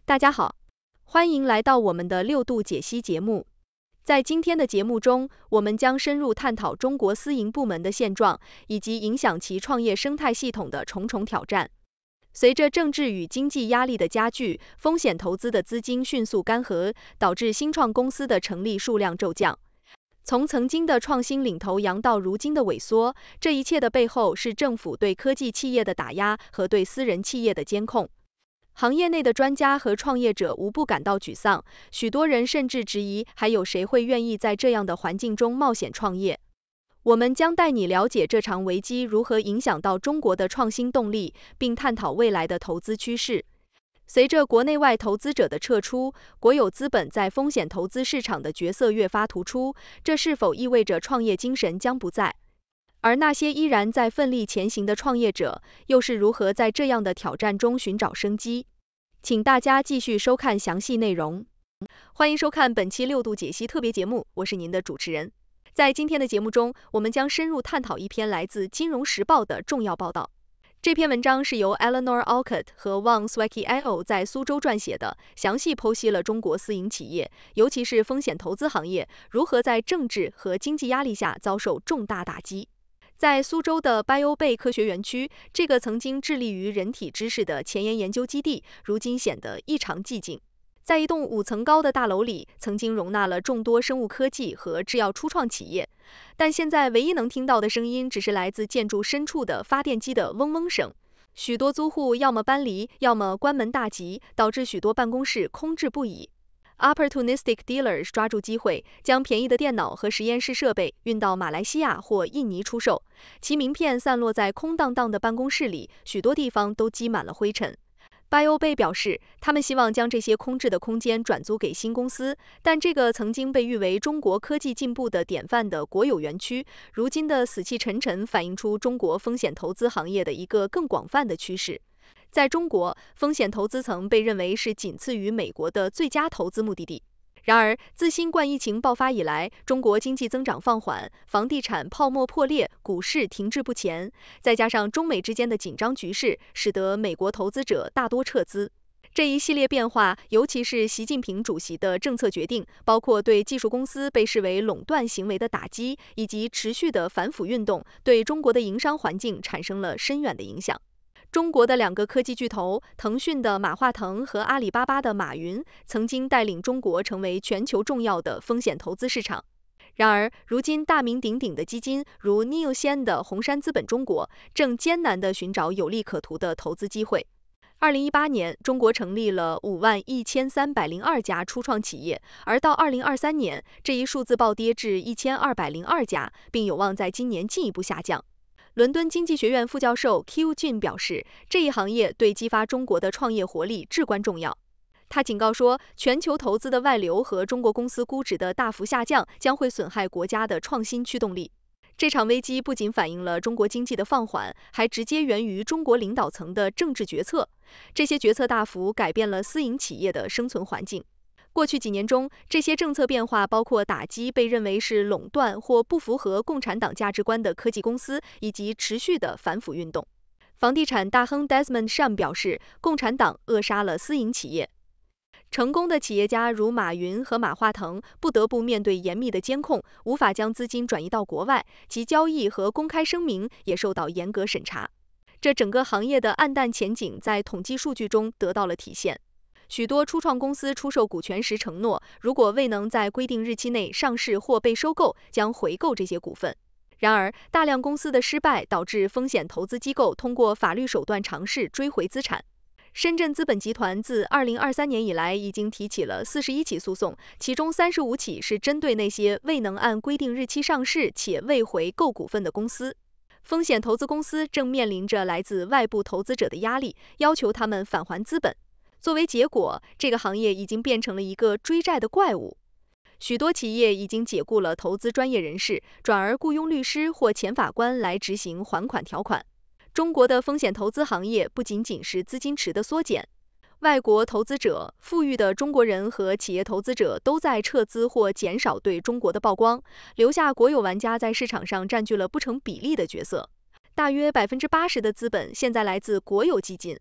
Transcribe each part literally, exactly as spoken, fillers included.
大家好，欢迎来到我们的六度解析节目。在今天的节目中，我们将深入探讨中国私营部门的现状，以及影响其创业生态系统的重重挑战。随着政治与经济压力的加剧，风险投资的资金迅速干涸，导致新创公司的成立数量骤降。从曾经的创新领头羊到如今的萎缩，这一切的背后是政府对科技企业的打压和对私人企业的监控。行业内的专家和创业者无不感到沮丧，许多人甚至质疑还有谁会愿意在这样的环境中冒险创业。我们将带你了解这场危机如何影响到中国的创新动力，并探讨未来的投资趋势。随着国内外投资者的撤出，国有资本在风险投资市场的角色越发突出，这是否意味着创业精神将不在？而那些依然在奋力前行的创业者，又是如何在这样的挑战中寻找生机？请大家继续收看详细内容。欢迎收看本期六度解析特别节目，我是您的主持人。在今天的节目中，我们将深入探讨一篇来自《金融时报》的重要报道。这篇文章是由 Eleanor Alcott 和 Wang Swicki 在苏州撰写的，详细剖析了中国私营企业，尤其是风险投资行业，如何在政治和经济压力下遭受重大打击。在苏州的 BioBay 科学园区，这个曾经致力于人体知识的前沿研究基地，如今显得异常寂静。在一栋五层高的大楼里，曾经容纳了众多生物科技和制药初创企业，但现在唯一能听到的声音，只是来自建筑深处的发电机的嗡嗡声。许多租户要么搬离，要么关门大吉，导致许多办公室空置不已。Opportunistic dealers 抓住机会，将便宜的电脑和实验室设备运到马来西亚或印尼出售，其名片散落在空荡荡的办公室里，许多地方都积满了灰尘。BioBay 表示，他们希望将这些空置的空间转租给新公司，但这个曾经被誉为中国科技进步的典范的国有园区，如今的死气沉沉，反映出中国风险投资行业的一个更广泛的趋势。在中国，风险投资曾被认为是仅次于美国的最佳投资目的地。然而，自新冠疫情爆发以来，中国经济增长放缓，房地产泡沫破裂，股市停滞不前，再加上中美之间的紧张局势，使得美国投资者大多撤资。这一系列变化，尤其是习近平主席的政策决定，包括对技术公司被视为垄断行为的打击，以及持续的反腐运动，对中国的营商环境产生了深远的影响。中国的两个科技巨头，腾讯的马化腾和阿里巴巴的马云，曾经带领中国成为全球重要的风险投资市场。然而，如今大名鼎鼎的基金，如 N E O 先的红杉资本中国，正艰难地寻找有利可图的投资机会。二零一八年，中国成立了五万一千三百零二家初创企业，而到二零二三年，这一数字暴跌至一千二百零二家，并有望在今年进一步下降。伦敦经济学院副教授 Q Jin 表示，这一行业对激发中国的创业活力至关重要。他警告说，全球投资的外流和中国公司估值的大幅下降将会损害国家的创新驱动力。这场危机不仅反映了中国经济的放缓，还直接源于中国领导层的政治决策。这些决策大幅改变了私营企业的生存环境。过去几年中，这些政策变化包括打击被认为是垄断或不符合共产党价值观的科技公司，以及持续的反腐运动。房地产大亨 Desmond Sham 表示，共产党扼杀了私营企业。成功的企业家如马云和马化腾不得不面对严密的监控，无法将资金转移到国外，其交易和公开声明也受到严格审查。这整个行业的暗淡前景在统计数据中得到了体现。许多初创公司出售股权时承诺，如果未能在规定日期内上市或被收购，将回购这些股份。然而，大量公司的失败导致风险投资机构通过法律手段尝试追回资产。深圳资本集团自二零二三年以来已经提起了四十一起诉讼，其中三十五起是针对那些未能按规定日期上市且未回购股份的公司。风险投资公司正面临着来自外部投资者的压力，要求他们返还资本。作为结果，这个行业已经变成了一个追债的怪物。许多企业已经解雇了投资专业人士，转而雇佣律师或前法官来执行还款条款。中国的风险投资行业不仅仅是资金池的缩减，外国投资者、富裕的中国人和企业投资者都在撤资或减少对中国的曝光，留下国有玩家在市场上占据了不成比例的角色。大约百分之八十的资本现在来自国有基金。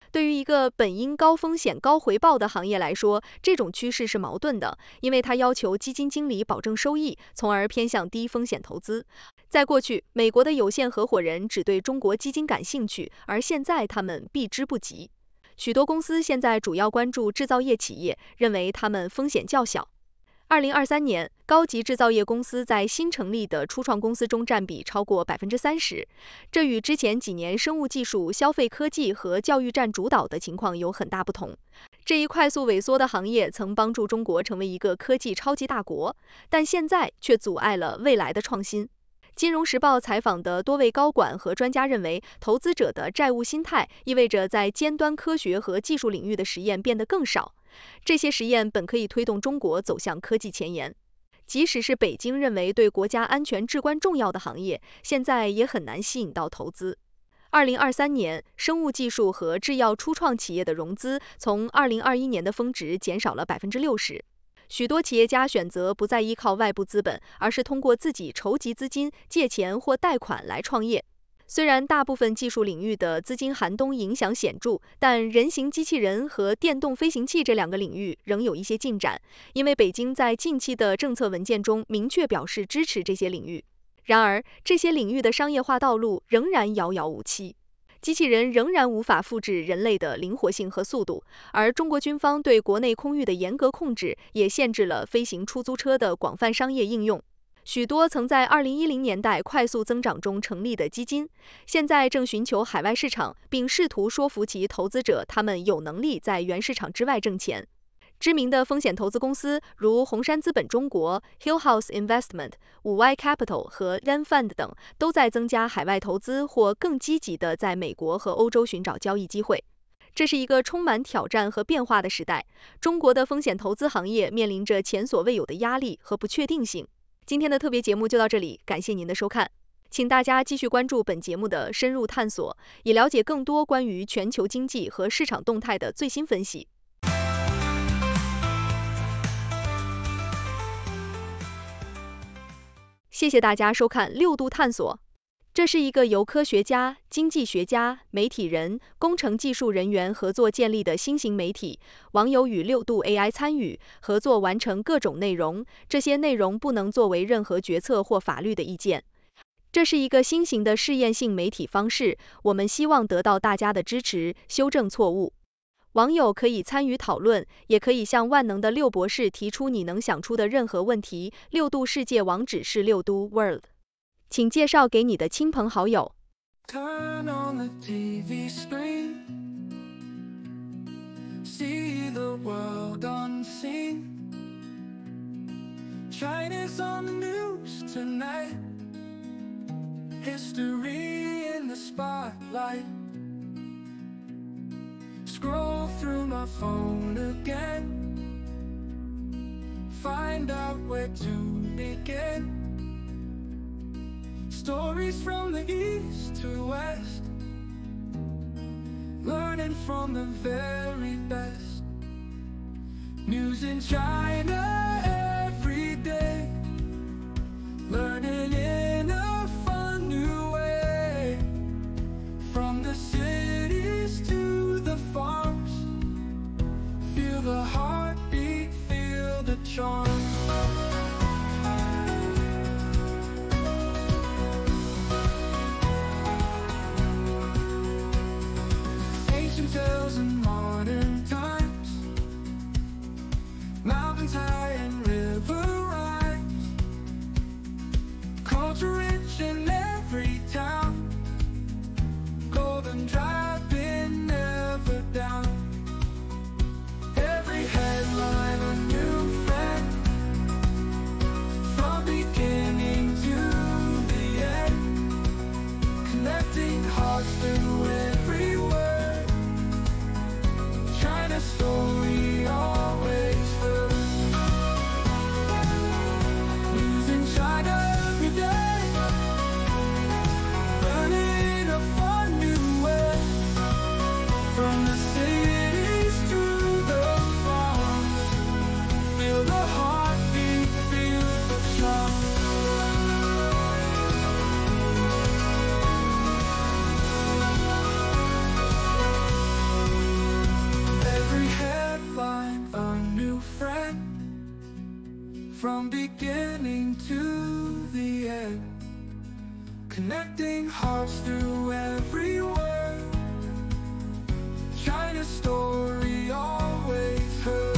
对于一个本应高风险高回报的行业来说，这种趋势是矛盾的，因为它要求基金经理保证收益，从而偏向低风险投资。在过去，美国的有限合伙人只对中国基金感兴趣，而现在他们避之不及。许多公司现在主要关注制造业企业，认为他们风险较小。二零二三年，高级制造业公司在新成立的初创公司中占比超过百分之三十，这与之前几年生物技术、消费科技和教育占主导的情况有很大不同。这一快速萎缩的行业曾帮助中国成为一个科技超级大国，但现在却阻碍了未来的创新。金融时报采访的多位高管和专家认为，投资者的债务心态意味着在尖端科学和技术领域的实验变得更少。这些实验本可以推动中国走向科技前沿。即使是北京认为对国家安全至关重要的行业，现在也很难吸引到投资。二零二三年，生物技术和制药初创企业的融资从二零二一年的峰值减少了百分之六十。许多企业家选择不再依靠外部资本，而是通过自己筹集资金、借钱或贷款来创业。虽然大部分技术领域的资金寒冬影响显著，但人形机器人和电动飞行器这两个领域仍有一些进展，因为北京在近期的政策文件中明确表示支持这些领域。然而，这些领域的商业化道路仍然遥遥无期。机器人仍然无法复制人类的灵活性和速度，而中国军方对国内空域的严格控制也限制了飞行出租车的广泛商业应用。许多曾在二零一零年代快速增长中成立的基金，现在正寻求海外市场，并试图说服其投资者他们有能力在原市场之外挣钱。知名的风险投资公司如红杉资本中国、Hillhouse Investment、五 Y Capital 和 Ren Fund 等，都在增加海外投资或更积极地在美国和欧洲寻找交易机会。这是一个充满挑战和变化的时代，中国的风险投资行业面临着前所未有的压力和不确定性。今天的特别节目就到这里，感谢您的收看，请大家继续关注本节目的深入探索，以了解更多关于全球经济和市场动态的最新分析。谢谢大家收看六度探索。这是一个由科学家、经济学家、媒体人、工程技术人员合作建立的新型媒体，网友与六度 A I 参与合作完成各种内容，这些内容不能作为任何决策或法律的意见。这是一个新型的试验性媒体方式，我们希望得到大家的支持，修正错误。网友可以参与讨论，也可以向万能的六博士提出你能想出的任何问题。六度世界网址是六度 World， 请介绍给你的亲朋好友。Turn on the T V screen, see the world unseen. China's on the news tonight, history in the spotlight. Scroll through my phone again, find out where to begin. Stories from the east to west, learning from the very best. News in China every day, learning in a fun new way. From the cities to the farms, feel the heartbeat, feel the charm. Ancient tales in modern times, mountains high and from beginning to the end, connecting hearts through every word. China's story always heard.